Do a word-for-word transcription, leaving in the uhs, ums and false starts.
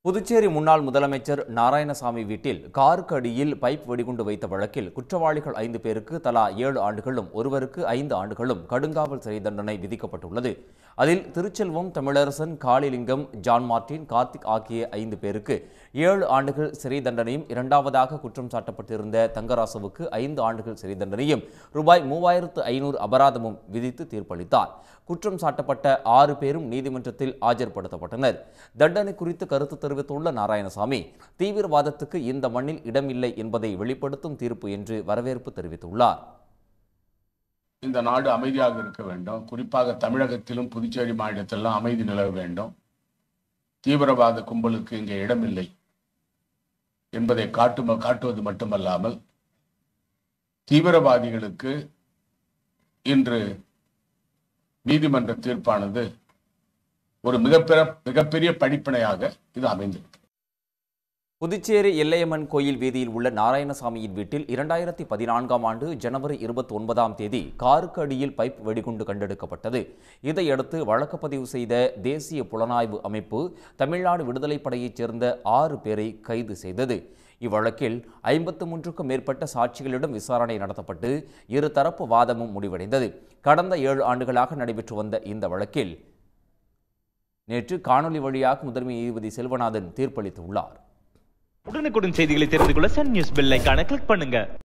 புதுச்சேரி முன்னாள் முதலமைச்சர் நாராயணசாமி வீட்டில் காருக்கு அடியில் பைப் வெடிகுண்டு வைத்த வழக்கில் குற்றவாளிகள் ஐந்து பேருக்கு தலா ஏழு ஆண்டுகளும் ஒருவருக்கு ஐந்து ஆண்டுகளும் கடுங்காவல் சிறை தண்டனை விதிக்கப்பட்டுள்ளது. அதில் திருச்செல்வம், தமிழரசன், காளிலிங்கம், ஜான் மார்டின், கார்த்திக் ஆகிய ஐந்து பேருக்கு ஏழு ஆண்டுகள் சிறை தண்டனையும், இரண்டாவதாக குற்றம் சாட்டப்பட்டிருந்த தங்கராசுவுக்கு ஐந்து ஆண்டுகள் சிறை தண்டனையும் ரூபாய் மூவாயிரத்து ஐநூறு அபராதமும் விதித்து தீர்ப்பளித்தார். குற்றம் சாட்டப்பட்ட ஆறு பேரும் நீதிமன்றத்தில் ஆஜர்படுத்தப்பட்டனர். தண்டனை குறித்து கருத்து தெரிவித்துள்ள நாராயணசாமி, தீவிரவாதத்துக்கு இந்த மண்ணில் இடமில்லை என்பதை வெளிப்படுத்தும் தீர்ப்பு என்று வரவேற்பு தெரிவித்துள்ளார். இந்த நாடு அமைதியாக இருக்க வேண்டும். குறிப்பாக தமிழகத்திலும் புதுச்சேரி மாநிலத்திலும் அமைதி நிலவ வேண்டும். தீவிரவாத கும்பலுக்கு இங்கே இடமில்லை என்பதை காட்டு காட்டுவது மட்டுமல்லாமல், தீவிரவாதிகளுக்கு இன்று நீதிமன்ற தீர்ப்பானது ஒரு மிகப்பெரிய மிகப்பெரிய படிப்பினையாக இது அமைந்திருக்கு. புதுச்சேரி எல்லையம்மன் கோயில் வீதியில் உள்ள நாராயணசாமியின் வீட்டில் இரண்டாயிரத்தி பதினான்காம் ஆண்டு ஜனவரி இருபத்தி ஒன்பதாம் தேதி காருக்கு அடியில் பைப் வெடிகுண்டு கண்டெடுக்கப்பட்டது. இதையடுத்து வழக்கு பதிவு செய்த தேசிய புலனாய்வு அமைப்பு தமிழ்நாடு விடுதலை படையைச் சேர்ந்த ஆறு பேரை கைது செய்தது. இவ்வழக்கில் ஐம்பத்து மூன்றுக்கும் மேற்பட்ட சாட்சிகளிடம் விசாரணை நடத்தப்பட்டு இருதரப்பு வாதமும் முடிவடைந்தது. கடந்த ஏழு ஆண்டுகளாக நடைபெற்று வந்த இந்த வழக்கில் நேற்று காணொலி வழியாக முதன்மை நீதிபதி செல்வநாதன் தீர்ப்பளித்துள்ளார். உடனுக்குடன் செய்திகளை தெரிந்து கொள்ள சன் நியூஸ் பெல் ஐகானை கிளிக் பண்ணுங்க.